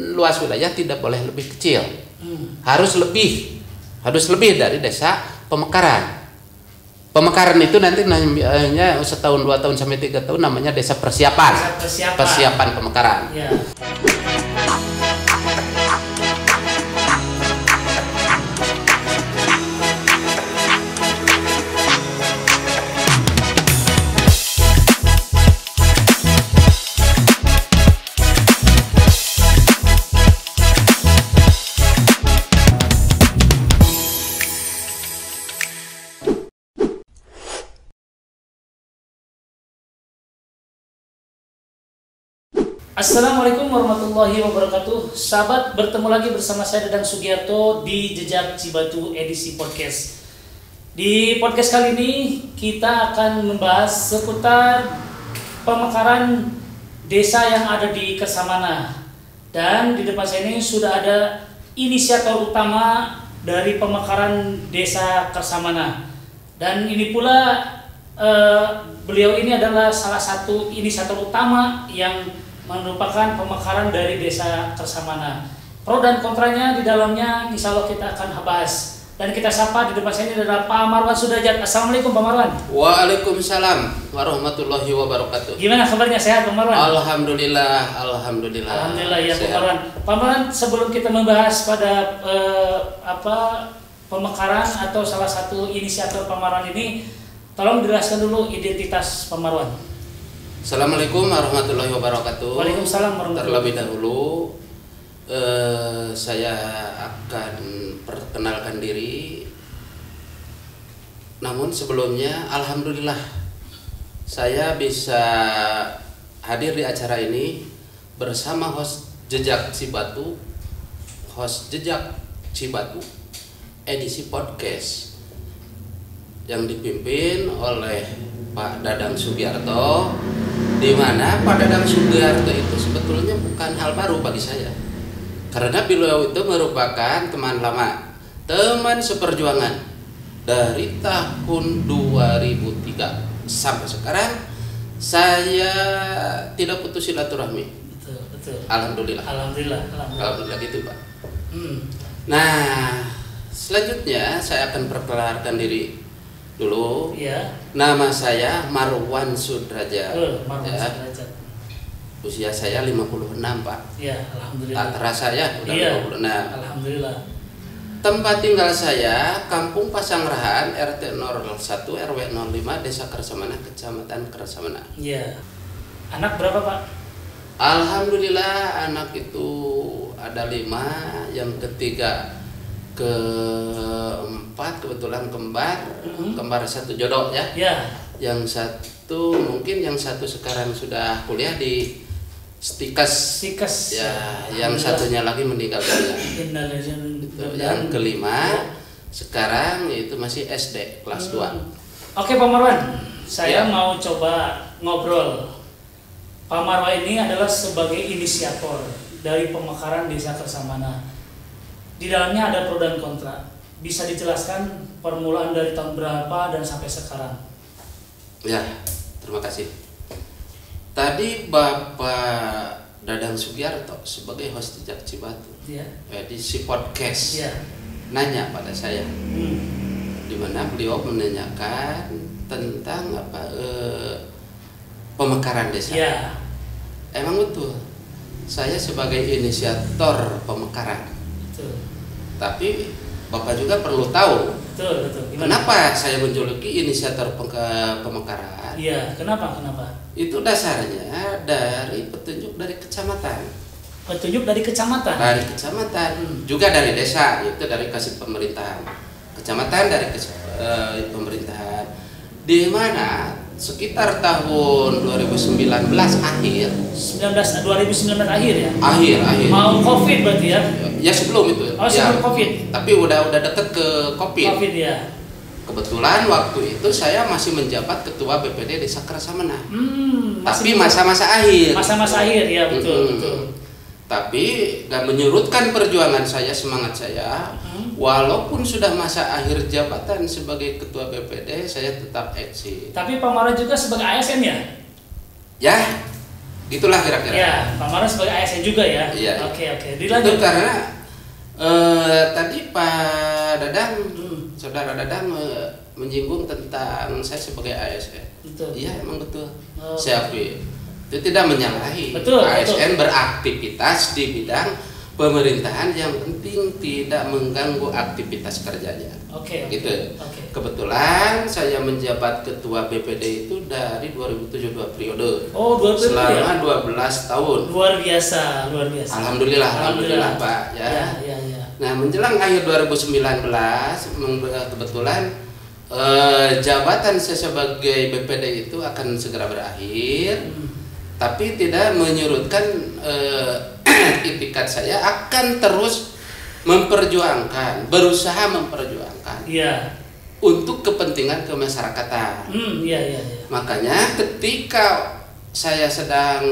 luas wilayah tidak boleh lebih kecil. Harus lebih dari desa pemekaran. Pemekaran itu nanti namanya setahun, 2 tahun sampai 3 tahun namanya desa persiapan. Persiapan pemekaran. Ya. Assalamualaikum warahmatullahi wabarakatuh. Sahabat, bertemu lagi bersama saya Dadang Sugiarto di Jejak Cibatu edisi podcast. Di podcast kali ini kita akan membahas seputar pemekaran desa yang ada di Kersamana. Dan di depan saya ini sudah ada inisiator utama dari pemekaran desa Kersamana. Dan ini pula beliau ini adalah salah satu inisiator utama yang merupakan pemekaran dari desa Kersamana. Pro dan kontranya di dalamnya insya Allah kita akan bahas. Dan kita sapa di depan saya ini adalah Pak Marwan Sudrajat. Assalamualaikum Pak Marwan. Waalaikumsalam warahmatullahi wabarakatuh. Gimana kabarnya, sehat Pak Marwan? Alhamdulillah. Alhamdulillah ya Pak Marwan. Pak Marwan, sebelum kita membahas pada pemekaran atau salah satu inisiator Pak Marwan ini, tolong jelaskan dulu identitas Pak Marwan. Assalamualaikum warahmatullahi wabarakatuh. Waalaikumsalam warahmatullahi Terlebih dahulu saya akan perkenalkan diri. Namun sebelumnya alhamdulillah saya bisa hadir di acara ini bersama host Jejak Cibatu, edisi podcast yang dipimpin oleh Pak Dadang Sugiarto, di mana Pak Dadang Sugiarto itu sebetulnya bukan hal baru bagi saya, karena beliau itu merupakan teman lama, teman seperjuangan dari tahun 2003 sampai sekarang. Saya tidak putus silaturahmi. Betul. Alhamdulillah gitu Pak. Nah, selanjutnya saya akan perkenalkan diri dulu. Ya. Nama saya Marwan Sudrajat. Sudrajat. Usia saya 56 Pak. Ya, alhamdulillah. Terasa ya udah 56. Alhamdulillah. Tempat tinggal saya Kampung Pasangrahan, RT 01 RW 05 Desa Kersamana, Kecamatan Kersamana. Iya. Anak berapa Pak? Alhamdulillah anak itu ada 5, yang ketiga keempat kebetulan kembar 1 jodoh ya. Ya. Yang satu sekarang sudah kuliah di Stikes ya. Yang satunya lagi meninggal dunia. Yang kelima sekarang itu masih SD kelas 2. Oke Pak Marwan, saya mau coba ngobrol. Pak Marwan ini adalah sebagai inisiator dari pemekaran desa Kersamana. Di dalamnya ada pro dan kontra. Bisa dijelaskan permulaan dari tahun berapa dan sampai sekarang? Ya, terima kasih. Tadi Bapak Dadang Sugiarto sebagai host Jejak Cibatu, edisi podcast, nanya pada saya, di mana beliau menanyakan tentang pemekaran desa. Ya. Emang betul, saya sebagai inisiator pemekaran. Betul. Tapi Bapak juga perlu tahu, betul. Kenapa saya menjuluki inisiator pemekaran? Iya, kenapa? Itu dasarnya dari petunjuk dari kecamatan. Petunjuk dari kecamatan? Dari kecamatan, juga dari desa, itu dari kasih pemerintahan. Kecamatan dari pemerintahan. Di mana sekitar tahun 2019 akhir. 2019 akhir ya? Akhir. Mau Covid berarti ya? Ya sebelum itu. Oh, sebelum Covid. Tapi udah deket ke Covid. Covid ya. Kebetulan waktu itu saya masih menjabat ketua BPD Desa Kersamana. Tapi masa-masa akhir. Masa-masa akhir ya, betul. Tapi gak menyurutkan perjuangan saya, semangat saya. Walaupun sudah masa akhir jabatan sebagai ketua BPD, saya tetap eksis. Tapi Pak Marwan juga sebagai ASN ya? Ya, Gitulah kira-kira. Ya, Pak Marwan sebagai ASN juga ya. Iya. Oke. Dilanjut. Itu karena tadi Pak Dadang, Saudara Dadang menyinggung tentang saya sebagai ASN. Betul. Iya, emang betul. Saya akui. Itu tidak menyalahi. Betul. ASN beraktivitas di bidang pemerintahan, yang penting tidak mengganggu aktivitas kerjanya. Oke. Gitu. Kebetulan saya menjabat ketua BPD itu dari 2007 2 periode. Oh, 2 periode. Selama 12 tahun. Luar biasa. Alhamdulillah Pak ya. Ya. Nah, menjelang akhir 2019 kebetulan jabatan saya sebagai BPD itu akan segera berakhir. Tapi tidak menyurutkan itikat saya akan terus berusaha memperjuangkan untuk kepentingan kemasyarakatan. Iya. Makanya ketika saya sedang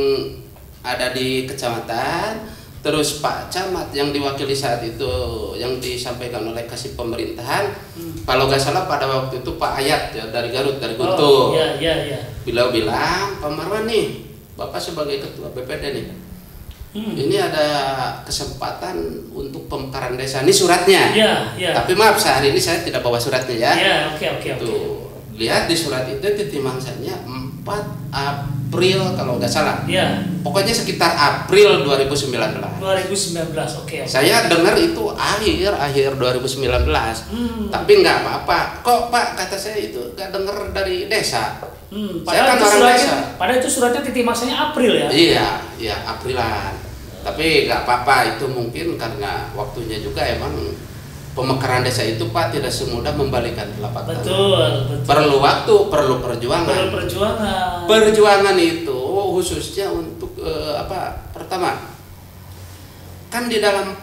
ada di kecamatan, terus Pak Camat yang diwakili saat itu yang disampaikan oleh kasih pemerintahan, kalau nggak salah pada waktu itu Pak Ayat ya, dari Garut, dari Guntur. Iya. Beliau bilang, Pak Marwan nih, Bapak sebagai ketua BPD nih, ini ada kesempatan untuk pemekaran desa. Ini suratnya. Iya. Tapi maaf, sehari ini saya tidak bawa suratnya ya. Iya, oke. Lihat di surat itu titimangsannya 4 April kalau nggak salah. Iya. Pokoknya sekitar April 2019. 2019, oke. Saya dengar itu akhir 2019. Tapi nggak apa-apa. Kok Pak, kata saya itu nggak dengar dari desa. Saya kan orang desa. Padahal itu suratnya titimangsannya April ya? Iya, Aprilan. Tapi nggak apa-apa, itu mungkin karena waktunya juga emang pemekaran desa itu Pak tidak semudah membalikan telapak tangan. Betul. Perlu waktu, perlu perjuangan. Perjuangan itu khususnya untuk pertama, kan di dalam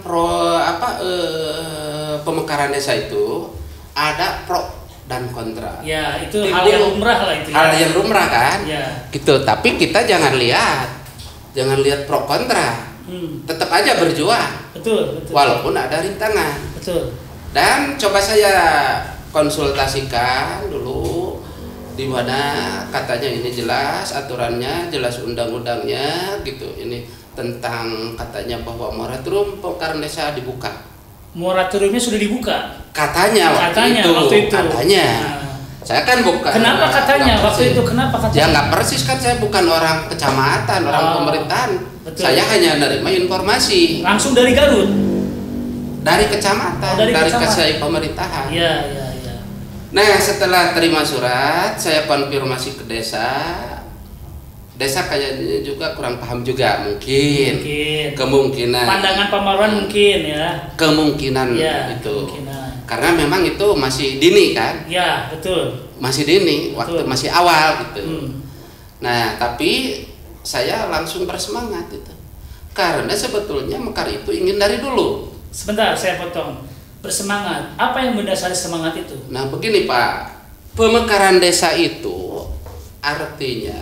pemekaran desa itu ada pro dan kontra. Ya, itu hal yang lumrah lah itu. Hal yang lumrah kan? Ya. Gitu. Tapi kita jangan lihat pro kontra. Tetap aja berjuang. Betul. Walaupun ada rintangan. Betul. Dan coba saya konsultasikan dulu di mana katanya ini jelas aturannya, jelas undang-undangnya gitu. Ini tentang katanya bahwa moratorium pemekaran desa dibuka. Moratoriumnya sudah dibuka. Katanya waktu itu. Saya kan bukan. Kenapa katanya waktu itu? Kenapa katanya? Ya nggak persis kan, saya bukan orang kecamatan, orang pemerintahan. Betul. Saya hanya menerima informasi. Langsung dari Garut? Dari kecamatan, dari kasih pemerintahan. Iya. Nah, setelah terima surat, saya konfirmasi ke desa. Desa kayaknya juga kurang paham juga mungkin. Kemungkinan. Pandangan Pak Marwan mungkin ya. Kemungkinan itu. Karena memang itu masih dini kan? Ya, betul. Masih dini, waktu masih awal gitu. Nah, tapi saya langsung bersemangat itu. Karena sebetulnya mekar itu ingin dari dulu. Sebentar, saya potong. Bersemangat. Apa yang mendasari semangat itu? Nah, begini Pak. Pemekaran desa itu artinya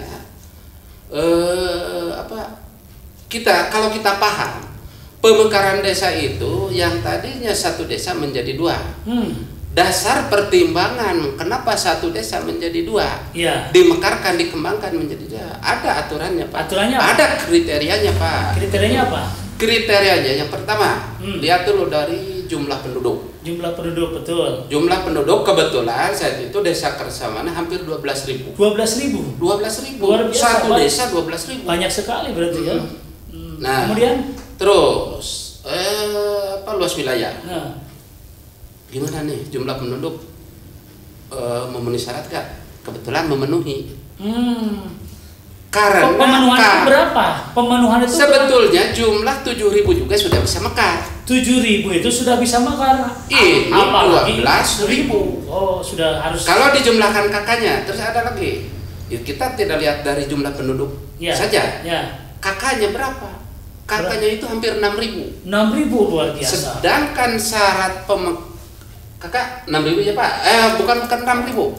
kalau kita paham, pemekaran desa itu yang tadinya satu desa menjadi 2. Dasar pertimbangan kenapa satu desa menjadi 2, dimekarkan, dikembangkan menjadi 2, ada aturannya Pak. Aturannya apa? Ada kriterianya Pak. Kriterianya apa? Kriterianya yang pertama, lihat dulu dari jumlah penduduk. Jumlah penduduk, betul. Jumlah penduduk kebetulan saat itu desa Kersamana hampir 12.000. 12.000. 12.000. Satu desa 12.000. Banyak sekali berarti ya. Nah, kemudian terus luas wilayah. Nah, gimana nih jumlah penduduk memenuhi syarat gak? Kebetulan memenuhi. Karena pemenuhan itu berapa? Pemenuhan itu sebetulnya jumlah 7.000 juga sudah bisa mekar. 7.000 itu sudah bisa mekar. Ini 12.000. Oh, sudah harus. Kalau dijumlahkan kakaknya, terus ada lagi. Ya, kita tidak lihat dari jumlah penduduk saja. Kakaknya berapa? Kakaknya itu hampir 6.000. 6.000 luar biasa. Sedangkan syarat kakak 6.000 ya Pak? Bukan 6.000.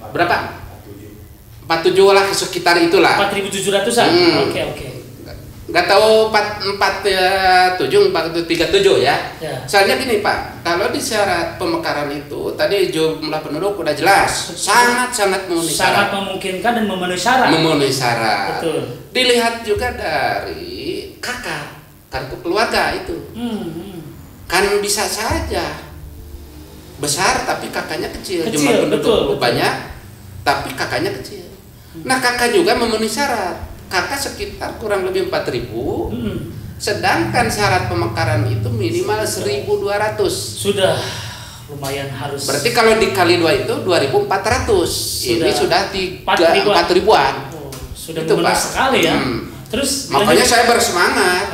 Berapa? 47 lah, sekitar itulah. 4.700-an. Oke. nggak tahu 437 ya. Soalnya gini Pak, kalau di syarat pemekaran itu tadi jumlah penduduk udah jelas, sangat memenuhi syarat. Sangat memungkinkan dan memenuhi syarat. Memenuhi syarat. Betul. Dilihat juga dari kakak, kartu keluarga itu. Kan bisa saja besar tapi kakaknya kecil. Jumlah penduduk banyak tapi kakaknya kecil. Nah kakak juga memenuhi syarat. Kakak sekitar kurang lebih 4.000, sedangkan syarat pemekaran itu minimal 1.200. Sudah lumayan harus. Berarti kalau dikali 2 itu 2.400. Ini sudah 4.000-an. Oh, sudah memenuhi sekali ya. Terus makanya saya bersemangat.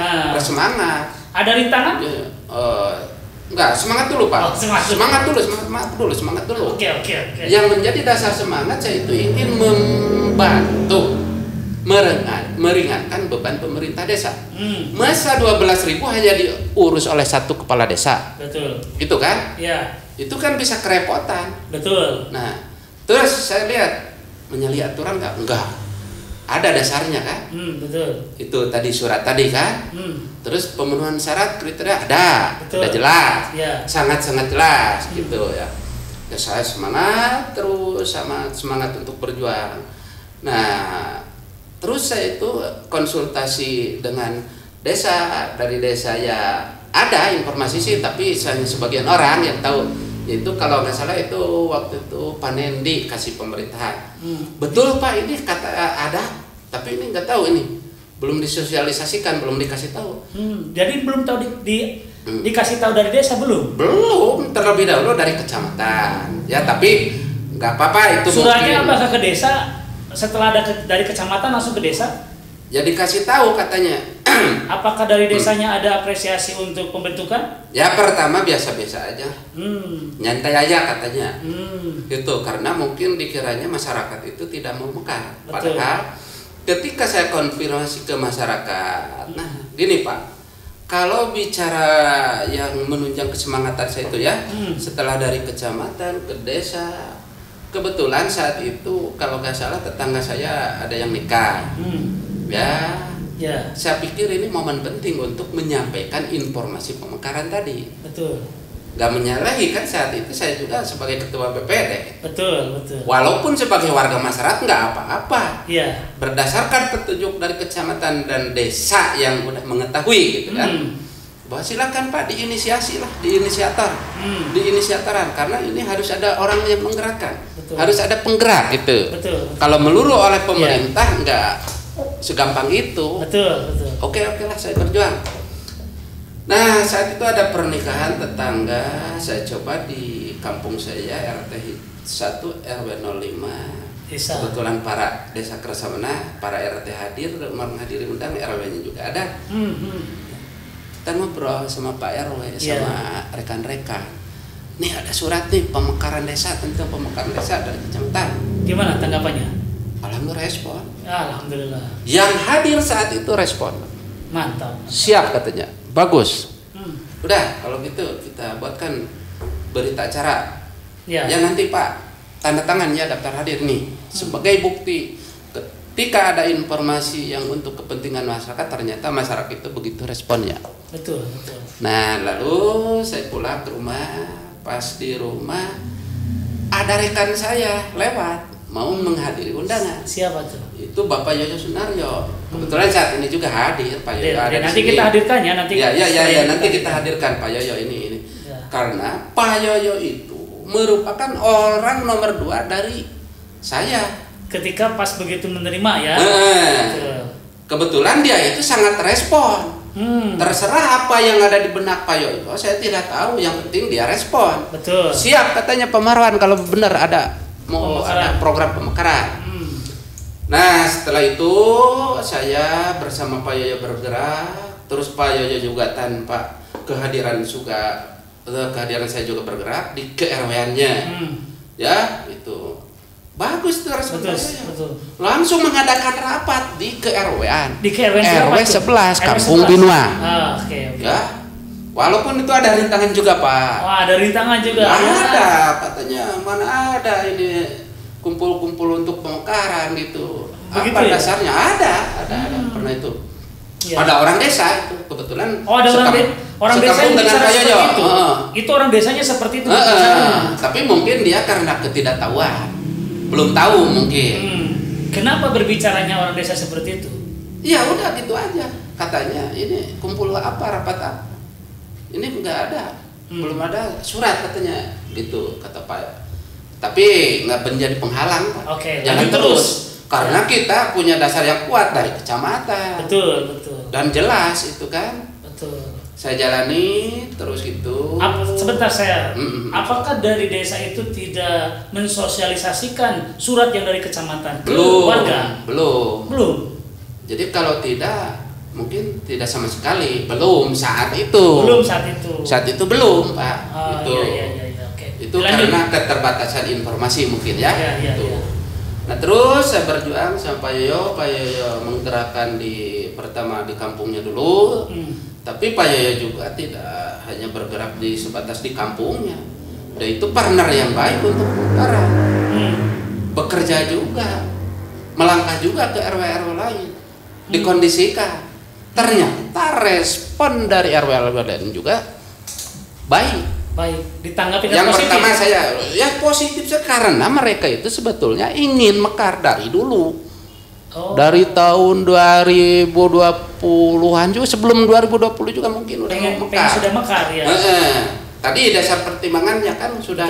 Ada rintangan? Enggak, semangat dulu Pak. Semangat dulu. Oke. Yang menjadi dasar semangat saya itu ingin membantu meringankan beban pemerintah desa. Masa 12.000 hanya diurus oleh satu kepala desa. Betul. Itu kan? Iya. Itu kan bisa kerepotan. Betul. Nah, terus saya lihat menyalahi aturan enggak. Ada dasarnya kan? Betul. Itu tadi surat tadi kan? Terus pemenuhan syarat kriteria ada. Betul. Udah jelas. Ya. Sangat jelas gitu ya. Ya saya semangat terus, semangat untuk berjuang. Nah, terus saya itu konsultasi dengan desa, dari desa ya ada informasi sih, tapi saya sebagian orang yang tahu itu kalau nggak salah itu waktu itu panen dikasih pemerintahan. Betul Pak, ini kata ada, tapi ini nggak tahu, ini belum disosialisasikan, belum dikasih tahu. Jadi belum tahu dikasih tahu dari desa belum? Belum, terlebih dahulu dari kecamatan. Ya tapi nggak apa-apa itu. Suratnya apakah ke desa? Setelah ada dari kecamatan langsung ke desa? Ya dikasih tahu katanya. Apakah dari desanya ada apresiasi untuk pembentukan? Ya pertama biasa-biasa aja. Nyantai aja katanya. Itu karena mungkin dikiranya masyarakat itu tidak mau mekar. Padahal ketika saya konfirmasi ke masyarakat, nah gini Pak, kalau bicara yang menunjang kesemangatan saya itu ya, setelah dari kecamatan ke desa, kebetulan saat itu kalau nggak salah tetangga saya ada yang nikah. Saya pikir ini momen penting untuk menyampaikan informasi pemekaran tadi. Betul. Nggak menyalahi kan, saat itu saya juga sebagai ketua BPD. Betul. Walaupun sebagai warga masyarakat nggak apa-apa. Iya. Berdasarkan petunjuk dari kecamatan dan desa yang udah mengetahui gitu kan. Bahwa silakan Pak diinisiasi lah, diinisiatoran, karena ini harus ada orang yang menggerakkan. Betul. Harus ada penggerak gitu. Betul. Kalau melulu oleh pemerintah nggak segampang itu. Betul. Oke lah saya berjuang. Nah saat itu ada pernikahan tetangga, saya coba di kampung saya RT 1 RW 05. Desa. Kebetulan para desa Kersamena, para RT hadir, menghadiri undang, RW-nya juga ada. Kita ngobrol sama Pak RW, sama rekan-rekan. Nih ada surat nih pemekaran desa, tentang pemekaran desa dari kecamatan. Gimana tanggapannya? Alhamdulillah respon. Alhamdulillah. Yang hadir saat itu respon. Mantap. Siap katanya, bagus. Udah kalau gitu kita buatkan berita acara. Ya nanti Pak tanda tangan ya daftar hadir nih sebagai bukti. Ketika ada informasi yang untuk kepentingan masyarakat, ternyata masyarakat itu begitu responnya. Betul. Nah lalu saya pulang ke rumah, pas di rumah ada rekan saya lewat mau menghadiri undangan. Siapa tuh? Itu Bapak Yoyo Sunaryo. Kebetulan saat ini juga hadir Pak Yoyo. Nanti kita hadirkan ya nanti. Ya nanti kita hadirkan Pak Yoyo ini. Ya. Karena Pak Yoyo itu merupakan orang nomor 2 dari saya. Ketika pas begitu menerima ya. Kebetulan dia itu sangat respon. Terserah apa yang ada di benak Pak Yoyo, saya tidak tahu. Yang penting dia respon. Betul. Siap katanya Pak Marwan kalau benar ada ada program pemekaran. Nah setelah itu saya bersama Pak Yoyo bergerak. Terus Pak Yoyo juga tanpa kehadiran saya juga bergerak di ke-RW-nya. Ya itu bagus tuh respon saya. Langsung mengadakan rapat di ke-RW-an. Di ke-RW 11 Kampung Binua. Oke. Ya. Walaupun itu ada rintangan juga Pak. Ada rintangan juga. Ada katanya, mana ada ini kumpul-kumpul untuk pemekaran gitu. Begitu apa ya? Dasarnya ada pernah itu. Ya. Ada orang desa itu kebetulan. Oh, ada orang desa yang bicara seperti itu. Itu orang desanya seperti itu. Tapi mungkin dia karena ketidaktahuan, belum tahu mungkin. Kenapa berbicaranya orang desa seperti itu? Ya udah gitu aja. Katanya ini kumpul apa, rapat apa. Ini enggak ada. Belum ada surat katanya. Gitu kata Pak. Tapi nggak menjadi penghalang, Pak. Oke, jangan terus. Karena kita punya dasar yang kuat dari kecamatan. Betul. Dan jelas itu kan. Betul. Saya jalani terus gitu. Sebentar saya. Apakah dari desa itu tidak mensosialisasikan surat yang dari kecamatan ke warga? Belum. Jadi kalau tidak, mungkin tidak sama sekali. Belum saat itu. Saat itu belum, Pak. Itu. Iya. Oke. Itu karena keterbatasan informasi mungkin ya. Iya. Nah terus saya berjuang sama Pak Yoyo menggerakkan pertama di kampungnya dulu. Tapi Pak Yoyo juga tidak hanya bergerak sebatas di kampungnya. Dan itu partner yang baik untuk pemekaran. Bekerja juga, melangkah juga ke RW-RW lain, dikondisikan. Ternyata respon dari RW-RW lain juga baik. Ditanggapi yang positif. Pertama saya positif karena mereka itu sebetulnya ingin mekar dari dulu. Dari tahun 2020-an juga, sebelum 2020 juga mungkin udah mekar. Sudah mekar ya. Tadi dasar pertimbangannya kan sudah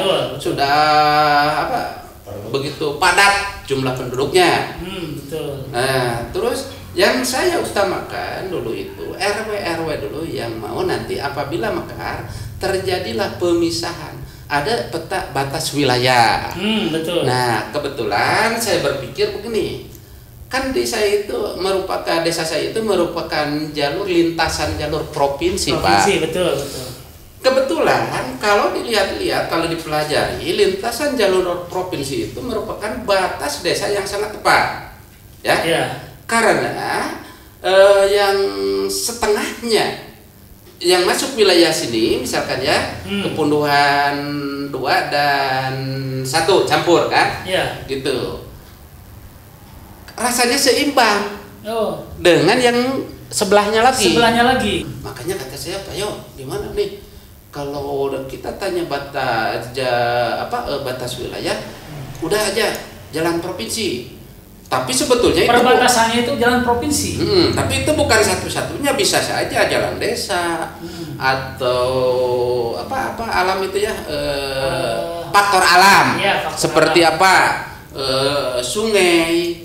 begitu padat jumlah penduduknya. Betul. Nah, terus yang saya utamakan dulu itu RW dulu yang mau nanti apabila mekar terjadilah pemisahan, ada peta batas wilayah. Betul. Nah kebetulan saya berpikir begini, kan desa saya itu merupakan lintasan jalur provinsi, Pak. Betul. Kebetulan kalau dilihat-lihat, kalau dipelajari, lintasan jalur provinsi itu merupakan batas desa yang sangat tepat, ya. Karena yang setengahnya yang masuk wilayah sini misalkan ya Kepunduhan 2 dan 1 campur kan, gitu. Rasanya seimbang dengan yang sebelahnya lagi. Makanya kata saya, Pak Yo, gimana nih kalau kita tanya batas wilayah, udah aja jalan provinsi. Tapi sebetulnya perbatasannya itu jalan provinsi. Tapi itu bukan satu-satunya, bisa saja jalan desa atau apa alam itu ya, faktor alam. Seperti alam. Sungai,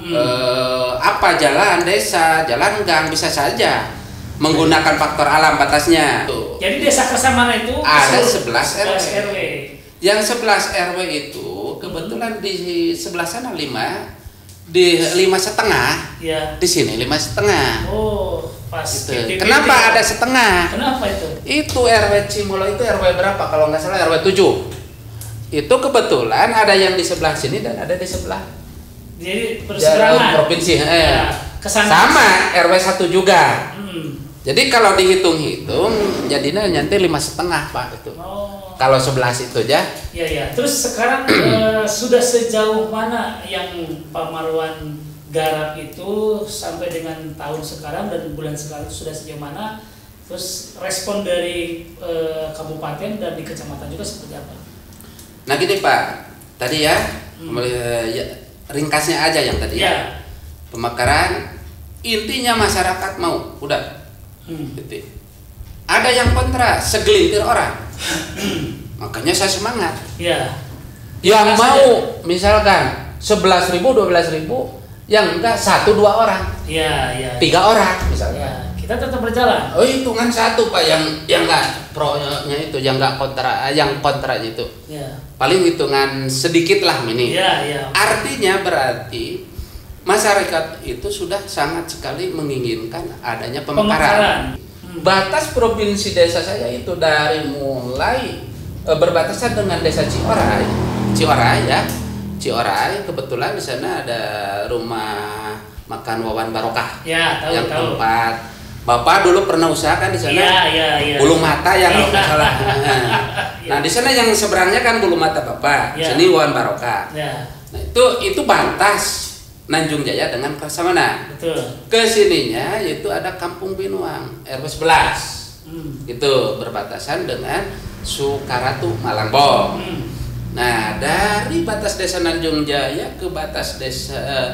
jalan desa, jalan gang, bisa saja menggunakan faktor alam batasnya. Jadi desa Kesamana itu ada 11 RW. Yang 11 RW itu kebetulan di sebelah sana 5. Di 5,5, di sini 5,5. Pas. Gitu. Kenapa ada setengah? Kenapa itu? Itu RW Cimolo itu RW berapa? Kalau nggak salah RW 7. Itu kebetulan ada yang di sebelah sini dan ada di sebelah. Jadi berseberangan. Provinsi. Sama RW 1 juga. Jadi kalau dihitung-hitung jadinya nanti 5,5, Pak itu. Kalau 11 itu aja. Iya. Terus sekarang sudah sejauh mana yang Pak Marwan garap itu sampai dengan tahun sekarang dan bulan sekarang sudah sejauh mana? Terus respon dari kabupaten dan di kecamatan juga seperti apa? Nah gini Pak, tadi ya, ringkasnya aja yang tadi ya. Pemekaran intinya masyarakat mau, udah. Gitu. Ada yang kontra, segelintir orang. Makanya saya semangat. Yang mau misalkan 11.000, 12.000, yang enggak 1-2 orang. 3 orang misalnya. Kita tetap berjalan. Hitungan 1 Pak yang enggak pro-nya itu, yang enggak kontra, yang kontranya itu. Paling hitungan sedikit lah ini. Artinya berarti masyarakat itu sudah sangat sekali menginginkan adanya pemekaran. Batas provinsi desa saya itu dari mulai berbatasan dengan desa Ciorai ya. Ciorai kebetulan di sana ada rumah makan Wawan Barokah. Yang tempat Bapak dulu pernah usahakan di sana. Bulu Mata yang kalau nggak salah. Nah, di sana yang seberangnya kan Bulu Mata Bapak. Sini Wawan Barokah. Nah, itu batas. Nanjung Jaya dengan Krasamana. Betul. Kesininya itu ada Kampung Binuang RW 11. Itu berbatasan dengan Sukaratu Malangbong. Nah, dari batas desa Nanjung Jaya ke batas desa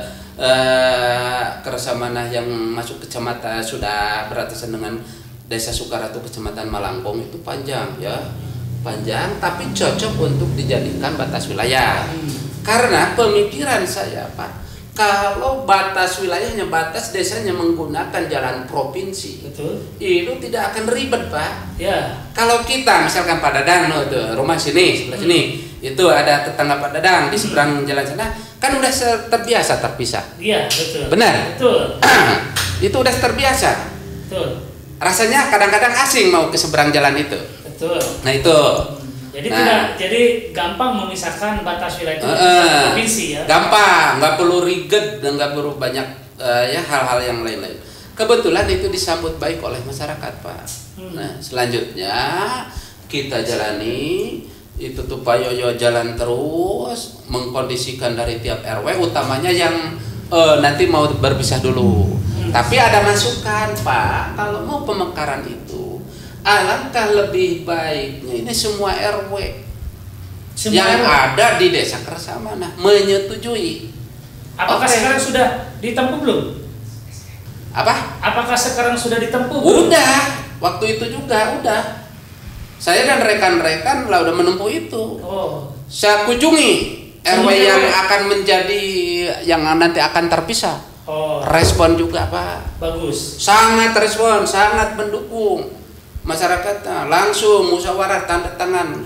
Krasamana yang masuk kecamatan sudah berbatasan dengan desa Sukaratu kecamatan Malangbong itu panjang ya. Panjang tapi cocok untuk dijadikan batas wilayah. Karena pemikiran saya, Pak, kalau batas wilayahnya, batas desanya menggunakan jalan provinsi, betul, itu tidak akan ribet, Pak. Ya. Kalau kita misalkan Pak Dadang, tuh rumah sini, sebelah sini, itu ada tetangga Pak Dadang di seberang jalan sana, kan udah terbiasa terpisah. Iya, betul. Benar. Betul. Itu udah terbiasa. Betul. Rasanya kadang-kadang asing mau ke seberang jalan itu. Betul. Nah itu. Jadi gampang memisahkan batas wilayah itu provinsi ya. Gampang, nggak perlu ribet dan nggak perlu banyak ya hal-hal yang lain-lain. Kebetulan itu disambut baik oleh masyarakat, Pak. Nah selanjutnya kita jalani itu tuh Pak Yoyo jalan terus mengkondisikan dari tiap RW, utamanya yang nanti mau berpisah dulu. Tapi ada masukan, Pak, kalau mau pemekaran itu alangkah lebih baiknya ini semua RW yang ada di desa Krasamana menyetujui. Apakah sekarang sudah ditempuh belum? Apakah sekarang sudah ditempuh? Udah, waktu itu juga udah. Saya dan rekan-rekan lah udah menempuh itu. Saya kunjungi RW yang akan menjadi yang nanti akan terpisah. Respon juga, Pak. Bagus. Sangat respon, sangat mendukung. Masyarakatnya langsung musyawarah tanda tangan,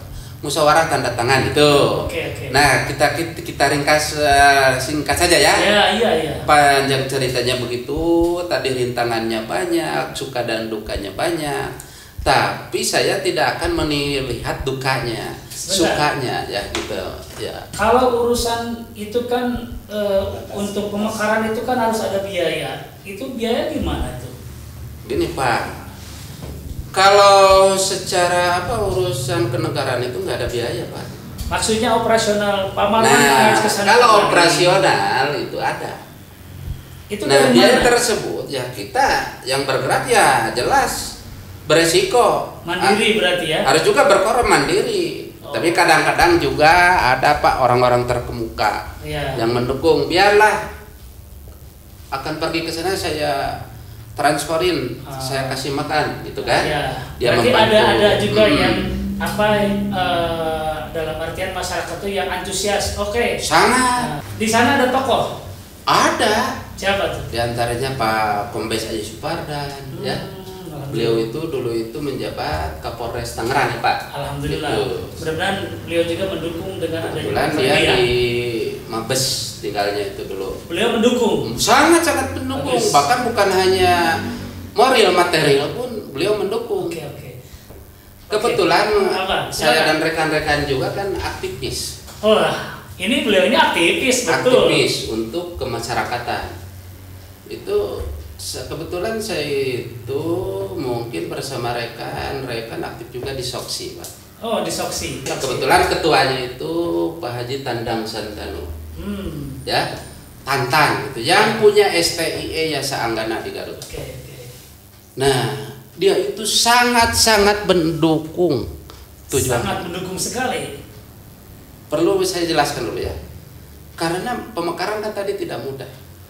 itu. Oke. Nah kita ringkas singkat saja ya. Iya. Panjang ceritanya begitu. Tadi rintangannya banyak, suka dan dukanya banyak. Tapi saya tidak akan melihat dukanya, sukanya ya gitu. Ya. Kalau urusan itu kan untuk pemekaran itu kan harus ada biaya. Itu biaya gimana tuh? Gini, Pak. Kalau secara urusan kenegaraan itu nggak ada biaya, Pak. Maksudnya operasional pamalan kalau operasional itu ada. Itu biaya tersebut ya kita yang bergerak ya jelas beresiko. Mandiri berarti ya. Harus juga berkoran mandiri. Tapi kadang-kadang juga ada, Pak, orang-orang terkemuka yang mendukung. Biarlah akan pergi ke sana saya transferin, saya kasih makan gitu kan. Dia berarti ada juga yang dalam artian masyarakat itu yang antusias. Oke. Sangat. Di sana ada tokoh. Ada. Siapa tuh? Di antaranya Pak Kombes Aji Supardan ya. Beliau itu dulu itu menjabat Kapolres Tangerang ya, Pak. Alhamdulillah. Gitu. Mudah-mudahan beliau juga mendukung dengan adanya dia di Mabes tinggalnya itu dulu. Beliau mendukung. Sangat mendukung. Bahkan bukan hanya moral, material pun beliau mendukung. Oke. Kebetulan saya dan rekan-rekan juga kan aktivis. Ini beliau ini aktivis, betul. Aktivis untuk kemasyarakatan. Itu kebetulan saya itu mungkin bersama rekan aktif juga di Soksi, Pak. Di Soksi. Kebetulan ketuanya itu Pak Haji Tandang Santanu. Ya, Tantan gitu. Yang punya STIE Yasa Anggana di Garut. Oke. Nah, dia itu sangat mendukung tujuan. Sangat mendukung sekali. Perlu saya jelaskan dulu ya. Karena pemekaran kan tadi tidak mudah.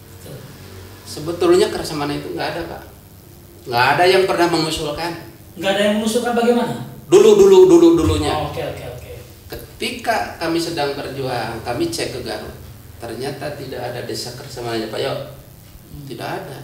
Sebetulnya Krasamana itu nggak ada, Pak. Nggak ada yang pernah mengusulkan. Nggak ada yang mengusulkan bagaimana? Dulunya. Oke. Ketika kami sedang berjuang, kami cek ke Garut. Ternyata tidak ada desa Krasamana, Pak Yo. Tidak ada.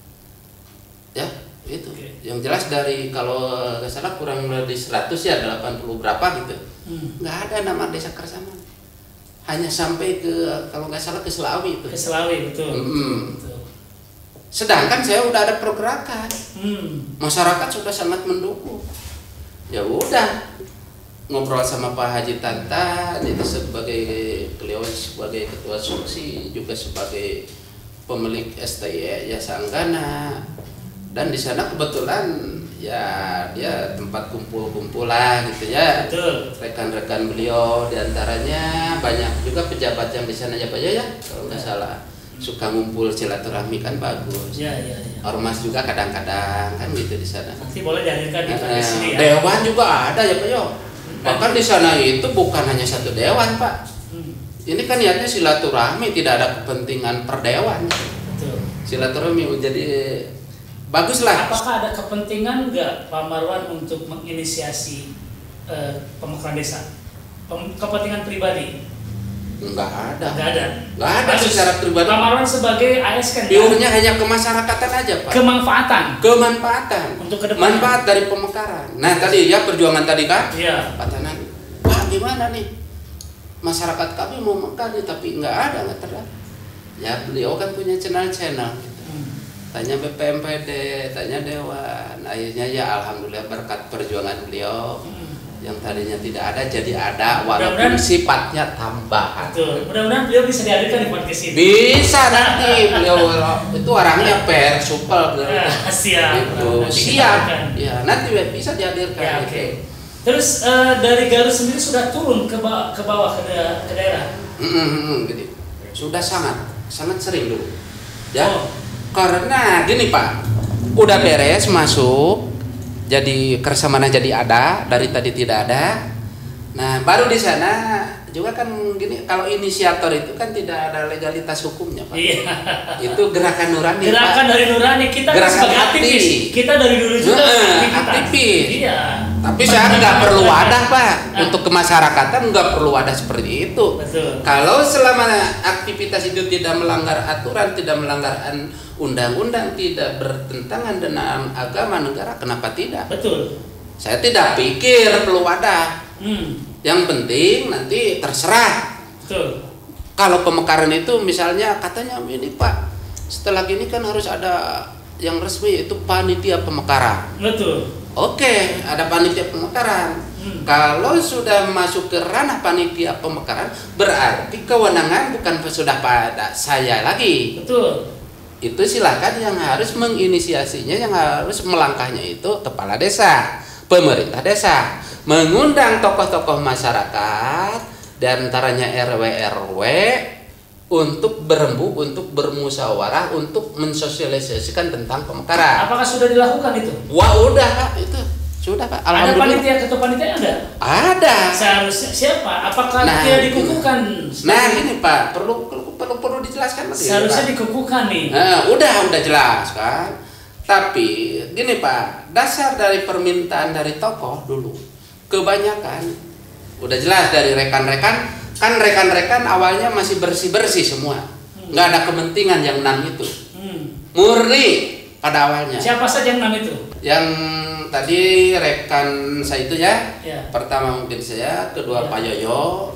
Ya, itu. Yang jelas dari kalau nggak salah kurang dari 100 ya, 80 berapa gitu. Nggak ada nama desa Krasamana. Hanya sampai ke kalau nggak salah ke Selawi itu. Ke Selawi, betul. Betul. Sedangkan saya udah ada pergerakan, masyarakat sudah sangat mendukung. Ya udah ngobrol sama Pak Haji Tantan itu beliau sebagai ketua Soksi juga sebagai pemilik STIE Yasa Anggana, dan di sana kebetulan ya dia tempat kumpul lah gitu ya. Betul. Rekan-rekan beliau diantaranya banyak juga pejabat yang di sana ya Pak ya kalau nggak salah. suka ngumpul silaturahmi kan bagus. Ya. Ormas juga kadang-kadang kan gitu di sana. Nanti boleh dihadirkan di sini ya. Dewan juga ada ya Pak Yo. Bahkan di sana itu bukan hanya satu dewan Pak. Ini kan niatnya silaturahmi, tidak ada kepentingan per dewan. Betul. Silaturahmi jadi bagus lah. Apakah ada kepentingan nggak Pak Marwan untuk menginisiasi pemekaran desa? Kepentingan pribadi? Enggak ada. Nggak ada secara pribadi. Pak Marwan sebagai ASN Biurnya hanya kemasyarakatan aja Pak. Kemanfaatan. Untuk ke depan. Manfaat dari pemekaran. Nah tadi ya perjuangan tadi kan. Iya. Pak Tanan, Pak gimana nih? Masyarakat kami mau mekar nih tapi nggak ada. Ya beliau kan punya channel. Tanya BPMPD, tanya Dewan. Akhirnya ya alhamdulillah berkat perjuangan beliau. Yang tadinya tidak ada jadi ada walaupun sifatnya tambahan. Betul. Mudah-mudahan beliau bisa dihadirkan di podcast ini. Bisa nanti beliau itu orangnya supel siap. Ya nanti bisa dihadirkan. Ya, oke. Terus dari Garut sendiri sudah turun ke bawah ke daerah. Gitu. Sudah sangat sering dulu. Ya. Karena gini Pak, udah beres masuk. Jadi Kersamana jadi ada, dari tadi tidak ada. Nah baru di sana juga kan gini, kalau inisiator itu kan tidak ada legalitas hukumnya Pak. Iya. Itu gerakan nurani. Gerakan Pak. Dari nurani kita gerakan sebagai aktivis. Kita dari dulu juga aktivis. Iya. Tapi saya nggak perlu wadah Pak. Untuk kemasyarakatan nggak perlu wadah seperti itu. Betul. Kalau selama aktivitas itu tidak melanggar aturan, tidak melanggar undang-undang, tidak bertentangan dengan agama negara, kenapa tidak? Betul. Saya tidak pikir perlu wadah. Yang penting nanti terserah. Betul. Kalau pemekaran itu misalnya katanya ini Pak, setelah gini kan harus ada yang resmi itu panitia pemekaran. Betul. Oke, ada panitia pemekaran. Kalau sudah masuk ke ranah panitia pemekaran, berarti kewenangan bukan sudah pada saya lagi. Betul. Itu silakan yang harus menginisiasinya, yang harus melangkahnya itu kepala desa, pemerintah desa, mengundang tokoh-tokoh masyarakat, diantaranya RW untuk berembuk, untuk bermusyawarah, untuk mensosialisasikan tentang pemekaran. Apakah sudah dilakukan itu? Wah udah Pak, itu sudah Pak. Ada panitia, ketua panitia ada? Ada. Seharusnya siapa? Apakah tidak dikukuhkan? Nah ini Pak, perlu dijelaskan lagi. Seharusnya dikukuhkan nih. Udah jelas kan. Tapi gini Pak, dasar dari permintaan dari tokoh dulu kebanyakan udah jelas dari rekan-rekan, kan rekan-rekan awalnya masih bersih semua, nggak ada kepentingan yang 6 itu, murni pada awalnya. Siapa saja yang 6 itu? Yang tadi rekan saya itu ya. Pertama mungkin saya, kedua Pak Yoyo,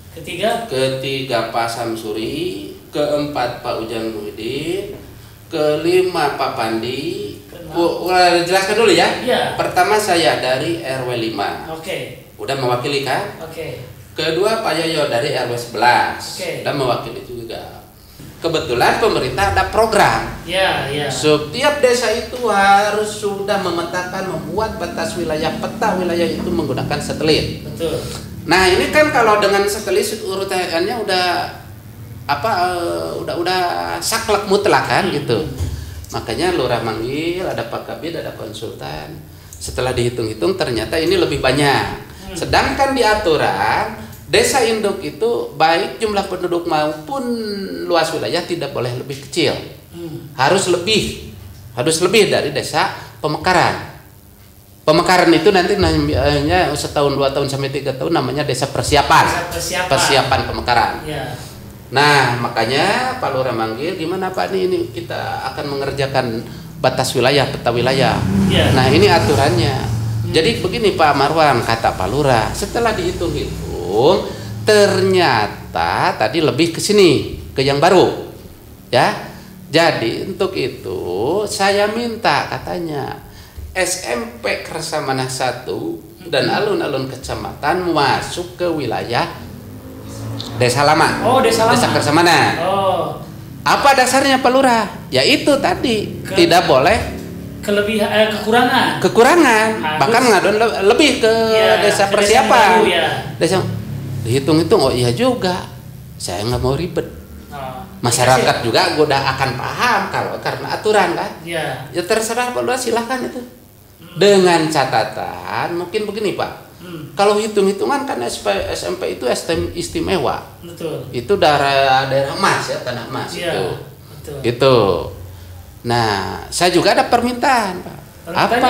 ketiga Pak Samsuri, keempat Pak Ujang Muhyiddin, kelima Pak Pandi. Jelaskan dulu ya. Pertama saya dari RW 5. Udah mewakili kan? Kedua Pak Yoyo dari RW 11. Udah mewakili juga. Kebetulan pemerintah ada program. Setiap desa itu harus sudah memetakan, membuat batas wilayah, peta wilayah itu menggunakan satelit. Betul. Nah ini kan kalau dengan satelit urutannya udah saklek mutlak kan gitu. Makanya lurah manggil, ada Pak Kabid, ada konsultan. Setelah dihitung-hitung ternyata ini lebih banyak. Sedangkan di aturan desa induk itu baik jumlah penduduk maupun luas wilayah tidak boleh lebih kecil. Harus lebih dari desa pemekaran. Pemekaran itu nanti namanya setahun, 2 tahun sampai 3 tahun namanya desa persiapan. Persiapan pemekaran. Nah makanya Pak Lurah manggil, gimana Pak ini kita akan mengerjakan batas wilayah, peta wilayah. Nah ini aturannya. Jadi begini Pak Marwan, kata Pak Lurah, setelah dihitung-hitung ternyata tadi lebih ke sini, ke yang baru ya. Jadi untuk itu saya minta katanya SMP Kersamana 1 dan alun-alun kecamatan masuk ke wilayah Desa Lama. Desa Kersamana. Apa dasarnya Pak Lurah? Ya itu tadi tidak boleh kekurangan. Bahkan ngadon lebih ke desa persiapan. Desa dihitung-hitung, oh iya juga. Saya nggak mau ribet. Masyarakat juga udah akan paham kalau karena aturan kan. Ya. Ya terserah Pak Lurah, silahkan itu. Dengan catatan mungkin begini Pak. Kalau hitung-hitungan kan SMP itu istimewa. Betul. Itu daerah emas ya, tanah emas ya, itu. Betul. Gitu. Nah, saya juga ada permintaan Pak. Apa?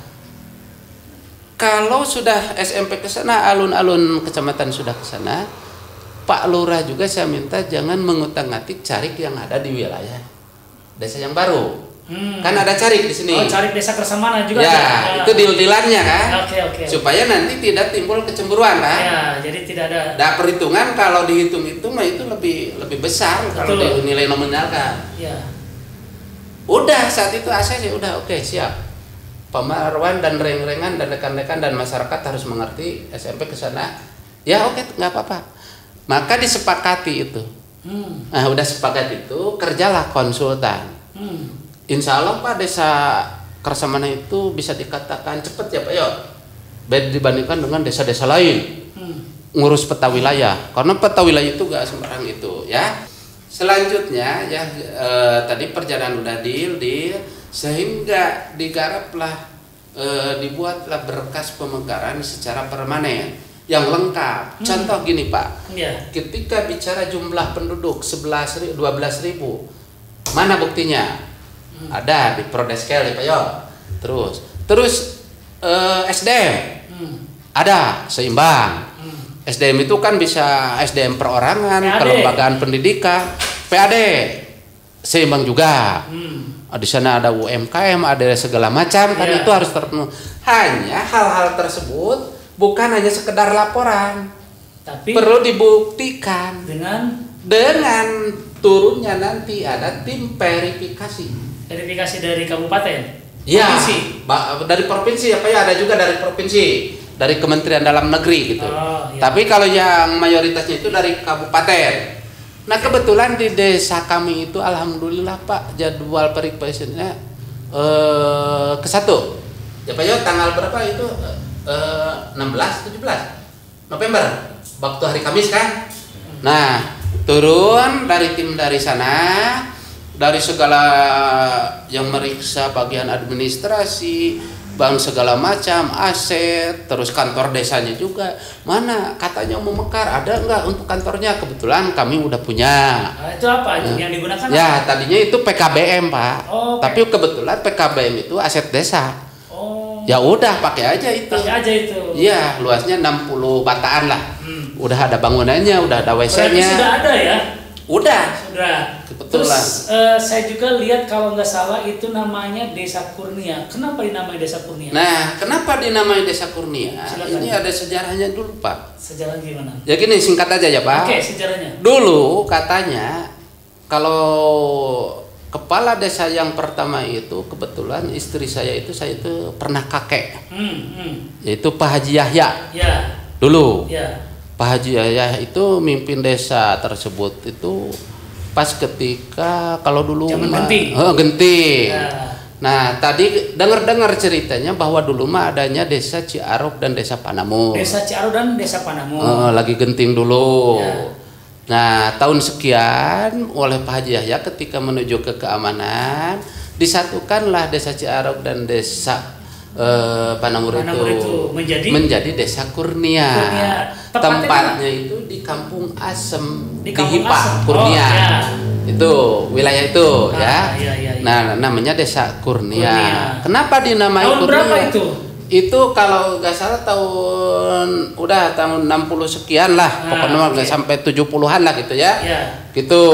Kalau sudah SMP ke sana, alun-alun kecamatan sudah ke sana, Pak Lurah juga saya minta jangan mengutak-atik carik yang ada di wilayah desa yang baru. Kan ada carik di sini. Oh, carik desa Kersamana juga. Ya, itu deal-dealannya kan. Oke. Supaya nanti tidak timbul kecemburuan kan. Ya, jadi tidak ada. Nah, perhitungan kalau dihitung-hitung mah itu lebih besar. Betul. Kalau dinilai nominal kan. Ya. Udah saat itu ACC udah oke, siap. Pak Marwan dan reng-rengan dan rekan-rekan dan masyarakat harus mengerti SMP ke sana. Ya oke, nggak apa-apa. Maka disepakati itu. Nah udah sepakat itu kerjalah konsultan. Insya Allah Pak desa Kersamana itu bisa dikatakan cepat ya Pak ya. Beda dibandingkan dengan desa-desa lain. Ngurus peta wilayah. Karena peta wilayah itu gak sembarang itu ya. Selanjutnya ya tadi perjalanan udah deal sehingga digaraplah dibuatlah berkas pemekaran secara permanen yang lengkap. Contoh gini Pak, ketika bicara jumlah penduduk 12.000, mana buktinya? Ada di Prodeskel Pak yo. Terus SDM ada seimbang. SDM itu kan bisa SDM perorangan, kelembagaan pendidikan, PAD seimbang juga. Di sana ada UMKM, ada segala macam kan itu harus terpenuhi. Hanya hal-hal tersebut bukan hanya sekedar laporan, tapi perlu dibuktikan dengan turunnya nanti ada tim verifikasi dari kabupaten. Ya, dari provinsi apa ya, ada juga dari provinsi, dari Kementerian Dalam Negeri gitu. Tapi kalau yang mayoritasnya itu dari kabupaten. Nah kebetulan di desa kami itu alhamdulillah Pak jadwal verifikasinya ke-1 ya Pak ya, tanggal berapa itu 16 17 November waktu hari Kamis kan. Nah turun dari tim dari sana, dari segala yang meriksa bagian administrasi, bank segala macam, aset, terus kantor desanya juga. Mana katanya mau mekar, ada enggak untuk kantornya? Kebetulan kami udah punya. Itu apa yang digunakan? Ya, tadinya itu PKBM, Pak. Tapi kebetulan PKBM itu aset desa. Ya udah pakai aja itu. Iya, luasnya 60 bataan lah. Udah ada bangunannya, udah ada WC-nya. Berarti sudah ada ya? Sudah. Kebetulan. Terus saya juga lihat kalau nggak salah itu namanya Desa Kurnia. Kenapa dinamai Desa Kurnia? Nah, kenapa dinamai Desa Kurnia? Silakan. Ini ada sejarahnya dulu, Pak. Sejarah gimana? Ya gini, singkat aja ya, Pak. Oke, sejarahnya. Dulu katanya kalau kepala desa yang pertama itu kebetulan istri saya itu pernah kakek. Yaitu Pak Haji Yahya. Ya. Dulu. Ya. Pak Haji Yahya itu mimpin desa tersebut itu pas ketika kalau dulu genting. Ya. Nah, tadi dengar ceritanya bahwa dulu mah adanya desa Ciarok dan desa Panamur. Desa Ciarok dan desa Panamur. Lagi genting dulu. Ya. Nah, tahun sekian oleh Pak Haji Yahya ketika menuju ke keamanan disatukanlah desa Ciarok dan desa Panamur itu menjadi Desa Kurnia. Tempatnya itu di Kampung Asem di Hipa Kurnia. Itu wilayah itu ya. Nah, namanya Desa Kurnia. Kenapa dinamai tahun Kurnia? Berapa itu? Itu kalau nggak salah tahun 60 sekian lah, pokoknya nggak sampai 70-an lah gitu ya. Gitu.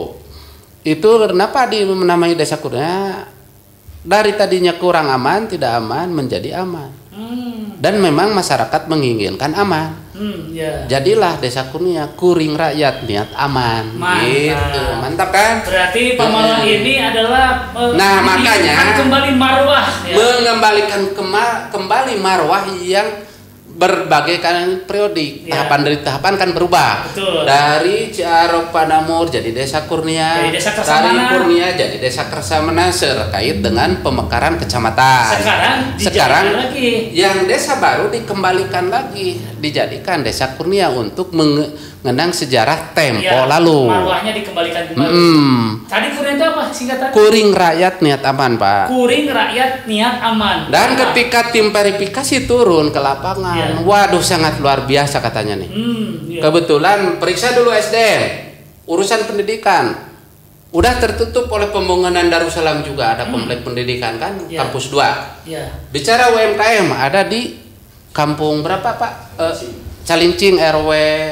Itu kenapa dinamai Desa Kurnia? Dari tadinya kurang aman, tidak aman menjadi aman. Dan memang masyarakat menginginkan aman. Jadilah Desa Kurnia, kuring rakyat niat aman. Gitu. Mantap kan? Berarti Pamala ini adalah makanya kembali marwah ya? Mengembalikan kembali marwah yang berbagai kan periodik. Tahapan dari tahapan kan berubah. Betul. Dari Ciarok Panamur jadi Desa Kurnia. Dari Kurnia jadi Desa Kersamana terkait dengan pemekaran kecamatan. Sekarang yang desa baru dikembalikan lagi dijadikan Desa Kurnia untuk ngendang sejarah tempo lalu. Marwahnya dikembalikan kembali. Tadi kuring itu apa singkatan? Kuring rakyat niat aman, Pak. Kuring rakyat niat aman. Dan ketika tim verifikasi turun ke lapangan, waduh sangat luar biasa katanya nih. Kebetulan periksa dulu SDM, urusan pendidikan. Udah tertutup oleh pembangunan Darussalam juga, ada komplek pendidikan kan, kampus 2. Bicara UMKM ada di kampung berapa, Pak? Calincing RW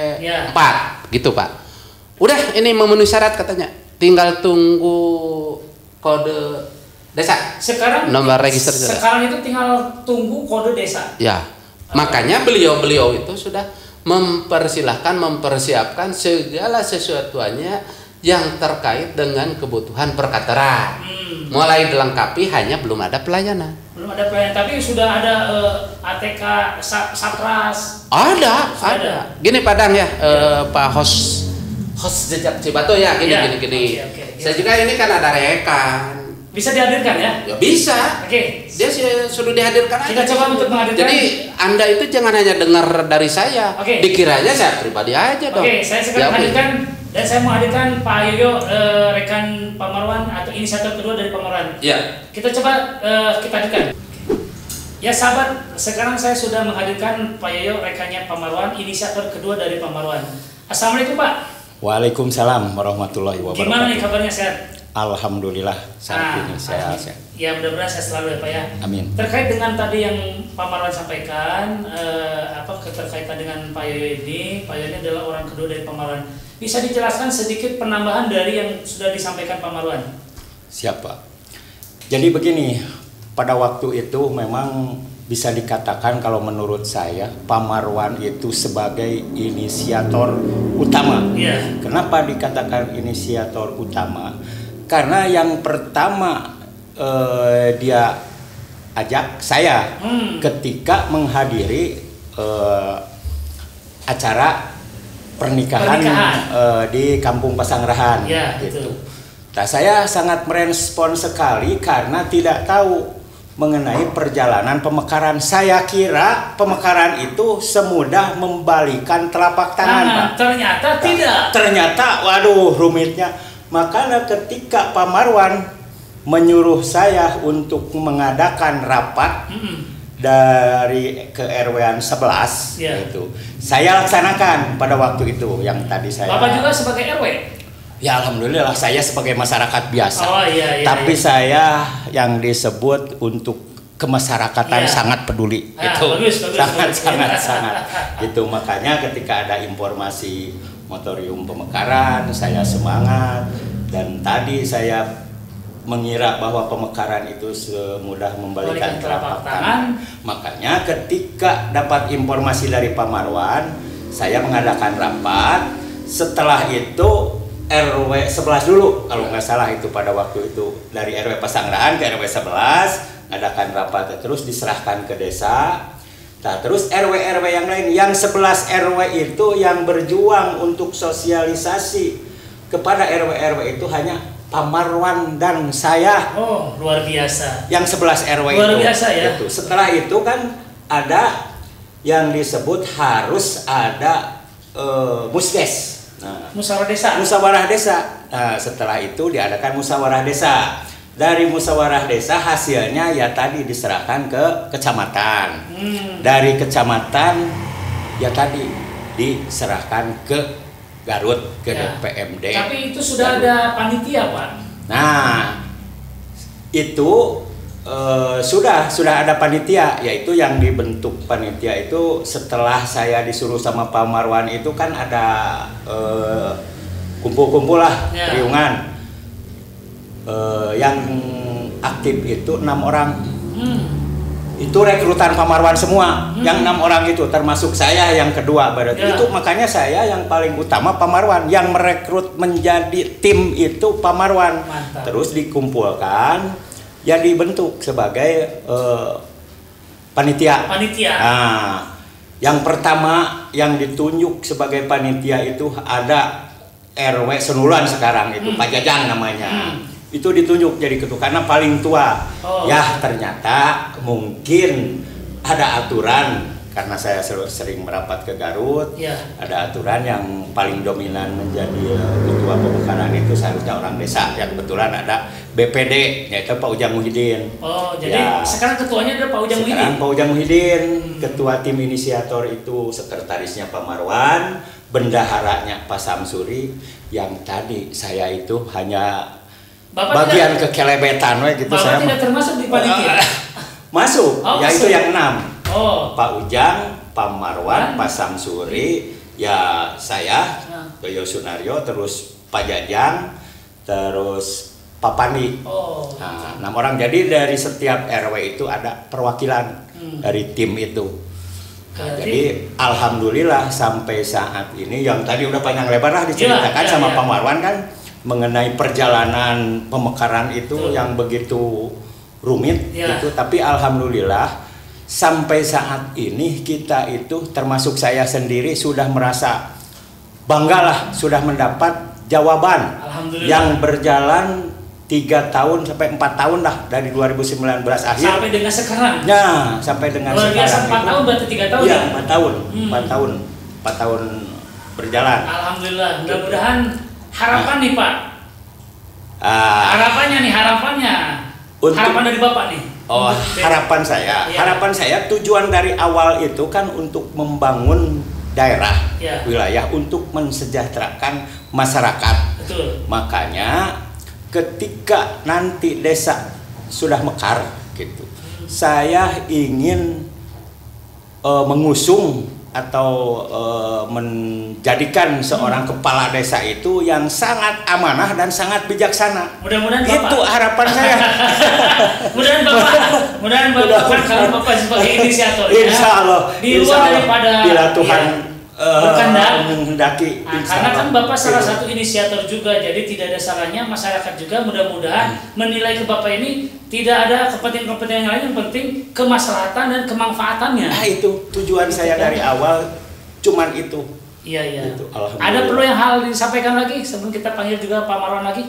4 gitu, Pak. Udah ini memenuhi syarat katanya. Tinggal tunggu kode desa. Sekarang nomor register juga. Sekarang itu tinggal tunggu kode desa. Ya. Makanya beliau itu sudah mempersiapkan segala sesuatunya yang terkait dengan kebutuhan perkantoran. Mulai dilengkapi, hanya belum ada pelayanan. Belum ada pelayanan, tapi sudah ada ATK Satras. Ada. Gini Padang ya, Pak host Jejak Cibatu ya, gini. Okay. Saya juga ini kan ada rekan. Bisa dihadirkan ya? Ya bisa. Oke. Dia sudah dihadirkan aja. Kita coba untuk menghadirkan. Jadi Anda itu jangan hanya dengar dari saya. Dikiranya saya pribadi aja dong. Oke, saya sekarang hadirkan. Dan saya mau hadirkan Pak Yoyo, rekan Pak Marwan atau inisiator kedua dari Pak Marwan. Iya. Kita coba kita hadirkan. Ya sahabat, sekarang saya sudah menghadirkan Pak Yoyo, rekannya Pak Marwan, inisiator kedua dari Pak Marwan. Assalamualaikum Pak. Waalaikumsalam warahmatullahi wabarakatuh. Gimana nih kabarnya, sehat? Alhamdulillah saat ini saya sehat. Ya mudah-mudahan saya selalu ya Pak ya. Amin. Terkait dengan tadi yang Pak Marwan sampaikan, keterkaitan dengan Pak Yoyo ini, Pak Yoyo ini adalah orang kedua dari Pak Marwan. Bisa dijelaskan sedikit penambahan dari yang sudah disampaikan Pak Marwan? Siapa? Jadi begini, pada waktu itu memang bisa dikatakan kalau menurut saya Pak Marwan itu sebagai inisiator utama. Kenapa dikatakan inisiator utama? Karena yang pertama dia ajak saya ketika menghadiri acara pernikahan. Di Kampung Pasangrahan gitu. Nah, saya sangat merespon sekali karena tidak tahu mengenai perjalanan pemekaran. Saya kira pemekaran itu semudah membalikan telapak tangan, Pak. Ternyata tidak. Ternyata waduh rumitnya. Makanya ketika Pak Marwan menyuruh saya untuk mengadakan rapat dari ke RW-an 11 itu. Saya laksanakan pada waktu itu yang tadi saya. Bapak juga sebagai RW? Ya alhamdulillah saya sebagai masyarakat biasa. Tapi iya. Saya yang disebut untuk kemasyarakatan sangat peduli. Itu bagus. sangat. Gitu makanya ketika ada informasi moratorium pemekaran saya semangat dan tadi saya mengira bahwa pemekaran itu semudah membalikan telapak tangan. Makanya ketika dapat informasi dari Pak Marwan, saya mengadakan rapat. Setelah itu RW 11 dulu, kalau nggak salah itu pada waktu itu dari RW Pasangrahan ke RW 11, adakan rapat terus diserahkan ke desa. Nah, terus RW-RW yang lain, yang 11 RW itu yang berjuang untuk sosialisasi kepada RW-RW itu hanya Pak Marwan dan saya. Oh, luar biasa. Yang 11 RW luar itu. Biasa ya. Itu. Setelah itu kan ada yang disebut harus ada muskes. Nah, musyawarah desa. Nah, setelah itu diadakan musyawarah desa. Dari musyawarah desa hasilnya ya tadi diserahkan ke kecamatan. Dari kecamatan ya tadi diserahkan ke Garut, ke DPMD. Tapi itu sudah ada panitia, Pak. Nah, itu sudah ada panitia, yaitu yang dibentuk panitia itu setelah saya disuruh sama Pak Marwan itu kan ada kumpul-kumpul lah, riungan. Yang aktif itu 6 orang. Itu rekrutan Pak Marwan semua. Yang 6 orang itu termasuk saya yang kedua berarti. Itu makanya saya yang paling utama Pak Marwan, yang merekrut menjadi tim itu Pak Marwan. Mantap. Terus dikumpulkan, ya dibentuk sebagai panitia. Nah, yang pertama yang ditunjuk sebagai panitia itu ada RW Senuluan sekarang itu Pak Jajang namanya. Itu ditunjuk jadi ketua karena paling tua. Ya ternyata mungkin ada aturan karena saya sering merapat ke Garut, ya. ada aturan yang paling dominan menjadi ketua pemekaran itu seharusnya orang desa. Yang kebetulan ada BPD, yaitu Pak Ujang Muhyiddin. Oh, jadi sekarang ketuanya adalah Pak Ujang Muhyiddin? Sekarang Pak Ujang Muhyiddin, ketua tim inisiator itu, sekretarisnya Pak Marwan, bendaharanya Pak Samsuri, yang tadi saya itu hanya Bapak bagian kekelebetan gitu. Bapak saya tidak termasuk di panitia? Masuk, yaitu yang 6. Oh. Pak Ujang, Pak Marwan, Pak Samsuri, ya saya, Yoyo Sunario, terus Pak Jajang, terus Pak Pandi. Oh. Nah, 6 orang. Jadi dari setiap RW itu ada perwakilan dari tim itu. Nah, jadi alhamdulillah sampai saat ini yang tadi udah panjang lebar lah diceritakan sama Pak Marwan kan mengenai perjalanan pemekaran itu yang begitu rumit gitu, tapi alhamdulillah sampai saat ini kita itu termasuk saya sendiri sudah merasa bangga lah, sudah mendapat jawaban yang berjalan 3 tahun sampai 4 tahun lah dari 2019 akhir sampai dengan sekarang. Ya, sampai dengan sekarang. 4 tahun berarti 3 tahun ya? 4 tahun. 4 tahun berjalan. Alhamdulillah. Mudah-mudahan harapan nih Pak. Harapannya. Harapan dari Bapak nih. Oh, harapan saya. Ya. Harapan saya tujuan dari awal itu kan untuk membangun daerah, wilayah untuk mensejahterakan masyarakat. Betul. Makanya ketika nanti desa sudah mekar gitu, saya ingin mengusung atau menjadikan seorang kepala desa itu yang sangat amanah dan sangat bijaksana. Mudah-mudahan itu Bapak. harapan saya. mudah-mudahan Bapak kalau Bapak sebagai inisiator Insya Allah. Di luar daripada bila Tuhan menghendaki. Karena kan Bapak salah satu inisiator juga, jadi tidak ada salahnya masyarakat juga mudah-mudahan menilai ke Bapak ini tidak ada kepentingan-kepentingan lain, yang penting kemaslahatan dan kemanfaatannya. Nah itu tujuan saya dari awal, cuman itu. Iya. Gitu, ada perlu yang hal disampaikan lagi sebelum kita panggil juga Pak Marwan lagi?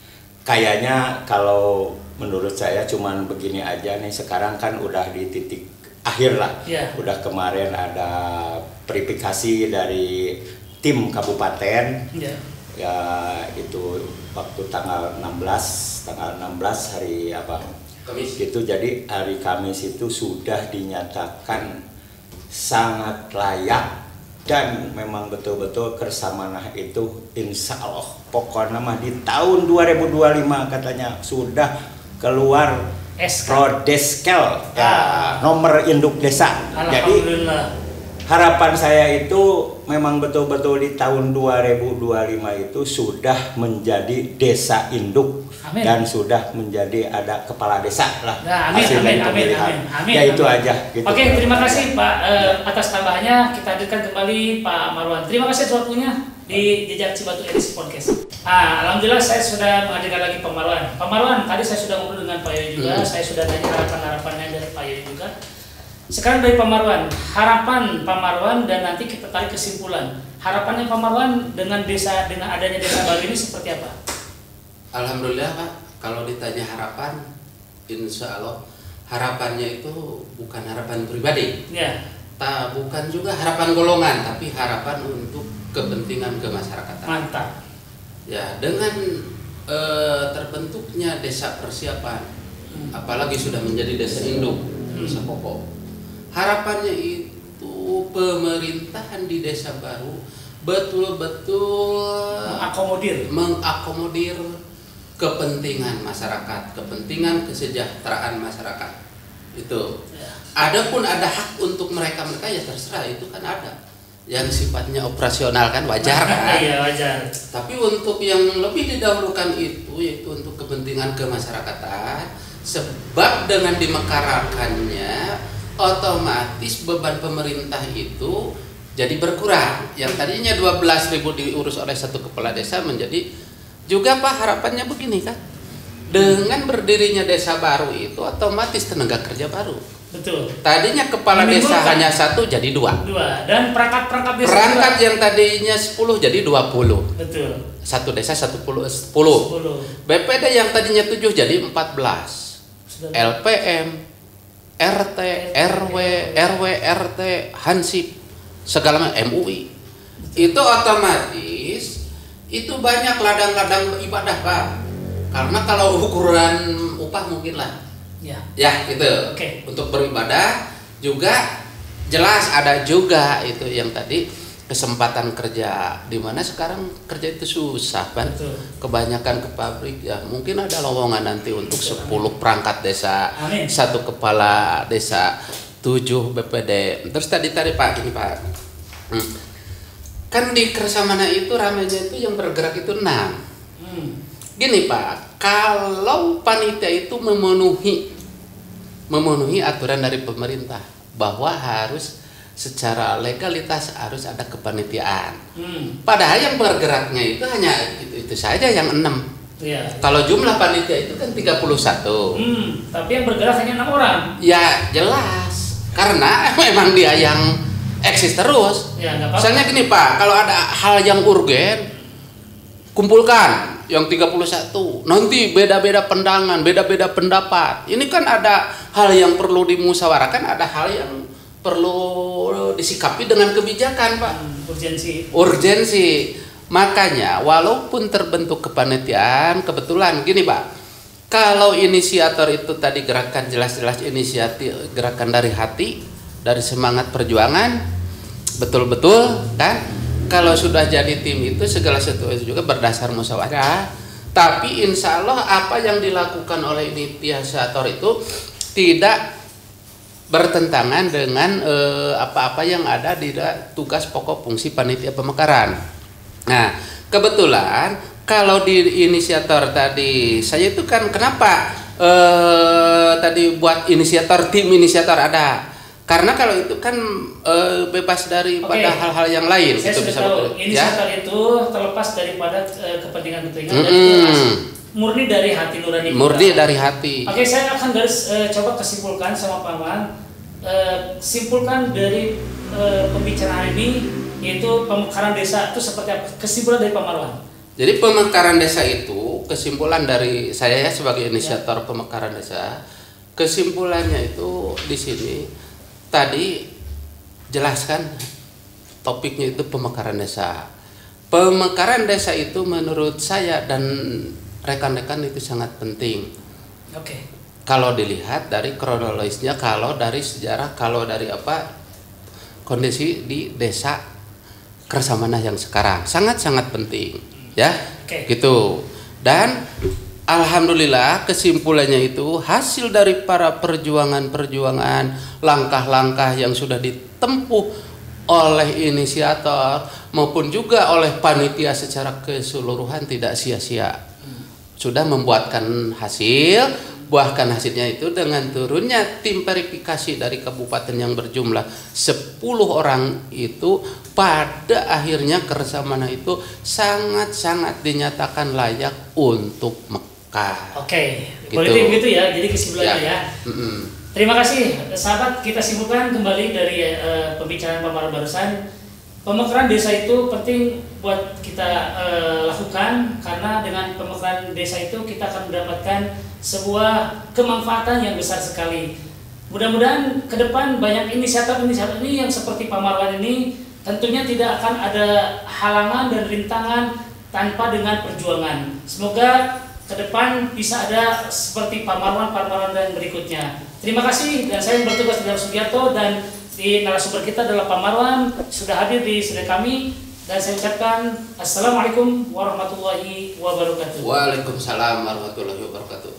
Kayaknya kalau menurut saya cuman begini aja nih, sekarang kan udah di titik akhir lah. Udah kemarin ada verifikasi dari tim kabupaten. Ya itu waktu tanggal 16 hari apa? Kamis. Gitu, jadi hari Kamis itu sudah dinyatakan sangat layak dan memang betul-betul Kersamanah itu insya Allah pokoknya mah di tahun 2025 katanya sudah keluar Prodeskel nomor induk desa. Jadi harapan saya itu memang betul-betul di tahun 2025 itu sudah menjadi desa induk. Amin. Dan sudah menjadi ada kepala desa lah. Nah, amin. Ya itu aja. Gitu. Oke, terima kasih Pak atas tambahannya. Kita hadirkan kembali Pak Marwan. Terima kasih atas waktunya di Jejak Cibatu edisi podcast. Alhamdulillah saya sudah menghadirkan lagi Pak Marwan. Pak Marwan, tadi saya sudah ngobrol dengan Pak Yoyo juga. Saya sudah tanya harapan-harapannya dari Pak Yoyo juga. Sekarang dari Pak Marwan, harapan Pak Marwan dan nanti kita tarik kesimpulan. Harapannya Pak Marwan dengan adanya desa baru ini seperti apa? Alhamdulillah Pak, kalau ditanya harapan, insya Allah harapannya itu bukan harapan pribadi, bukan juga harapan golongan, tapi harapan untuk kepentingan kemasyarakatan. Mantap. Ya, dengan terbentuknya desa persiapan, apalagi sudah menjadi desa induk, desa pokok, harapannya itu pemerintahan di desa baru betul-betul mengakomodir kepentingan masyarakat, kepentingan kesejahteraan masyarakat itu. Adapun ada hak untuk mereka ya terserah, itu kan ada. Yang sifatnya operasional kan wajar kan? Iya wajar. Tapi untuk yang lebih didahulukan itu yaitu untuk kepentingan kemasyarakatan, sebab dengan dimekarakannya otomatis beban pemerintah itu jadi berkurang. Yang tadinya 12.000 diurus oleh satu kepala desa menjadi juga Pak, harapannya begini kan, dengan berdirinya desa baru itu otomatis tenaga kerja baru. Betul. Tadinya kepala desa hanya 1 jadi 2. Dan perangkat desa. Perangkat yang tadinya 10 jadi 20. Betul. Satu desa 10. BPD yang tadinya 7 jadi 14. LPM, RT, RW, RT, Hansip, segala macam MUI. Itu otomatis itu banyak ladang-ladang ibadah, Pak. Karena kalau ukuran upah mungkin lah. Ya gitu. Untuk beribadah juga jelas ada juga itu yang tadi kesempatan kerja, di mana sekarang kerja itu susah, Pak. Kebanyakan ke pabrik ya, mungkin ada lowongan nanti untuk 10 perangkat desa, 1 kepala desa, 7 BPD. Terus tadi Pak gini, Pak. Kan di Kersamana itu ramainya itu yang bergerak itu 6. Gini, Pak, kalau panitia itu memenuhi aturan dari pemerintah bahwa harus secara legalitas harus ada kepanitiaan. Padahal yang bergeraknya itu hanya itu saja yang 6. Kalau jumlah panitia itu kan 31. Tapi yang bergerak hanya 6 orang. Ya jelas, karena memang dia yang eksis terus. Misalnya gini, Pak, kalau ada hal yang urgen, kumpulkan yang 31. Nanti beda-beda pandangan, beda-beda pendapat. Ini kan ada hal yang perlu dimusyawarahkan, ada hal yang perlu disikapi dengan kebijakan, Pak. Urgensi. Makanya walaupun terbentuk kepanitiaan, kebetulan gini, Pak. Kalau inisiator itu tadi gerakan jelas-jelas inisiatif, gerakan dari hati, dari semangat perjuangan, betul-betul kan. Kalau sudah jadi tim itu segala sesuatu juga berdasar musyawarah. Tapi insya Allah apa yang dilakukan oleh inisiator itu tidak bertentangan dengan apa-apa yang ada di tugas pokok fungsi panitia pemekaran. Nah, kebetulan kalau di inisiator tadi saya itu kan kenapa tadi buat tim inisiator ada. Karena kalau itu kan bebas daripada hal-hal yang lain. Saya itu sudah bisa tahu. Inisiator itu terlepas daripada kepentingan-kepentingan dan murni dari hati nurani. Murni dari hati. Oke, saya akan coba kesimpulan sama Pak Marwan. Simpulkan dari pembicaraan ini, yaitu pemekaran desa itu seperti apa? Kesimpulan dari Pak Marwan. Jadi pemekaran desa itu kesimpulan dari saya sebagai inisiator pemekaran desa. Kesimpulannya itu di sini tadi jelaskan topiknya itu pemekaran desa. Pemekaran desa itu menurut saya dan rekan-rekan itu sangat penting. Kalau dilihat dari kronologisnya, kalau dari sejarah, kalau dari kondisi di desa Kersamana yang sekarang sangat-sangat penting, ya, gitu. Dan alhamdulillah kesimpulannya itu hasil dari para perjuangan-perjuangan, langkah-langkah yang sudah ditempuh oleh inisiator maupun juga oleh panitia secara keseluruhan tidak sia-sia. Sudah membuatkan hasil, bahkan hasilnya itu dengan turunnya tim verifikasi dari kabupaten yang berjumlah 10 orang itu, pada akhirnya Kersamana itu sangat-sangat dinyatakan layak untuk mekar. Gitu. Politik gitu ya, jadi kesimpulannya ya. Terima kasih sahabat, kita simpulkan kembali dari pembicaraan Pak Marwan barusan. Pemekaran desa itu penting buat kita lakukan, karena dengan pemekaran desa itu kita akan mendapatkan sebuah kemanfaatan yang besar sekali. Mudah-mudahan ke depan banyak inisiator-inisiator ini yang seperti Pak Marwan ini tentunya tidak akan ada halangan dan rintangan tanpa dengan perjuangan. Semoga ke depan bisa ada seperti Pak Marwan dan berikutnya. Terima kasih, dan saya bertugas di Sugiarto, dan di narasumber kita adalah Pak Marwan, sudah hadir di studio kami, dan saya ucapkan Assalamualaikum warahmatullahi wabarakatuh. Waalaikumsalam warahmatullahi wabarakatuh.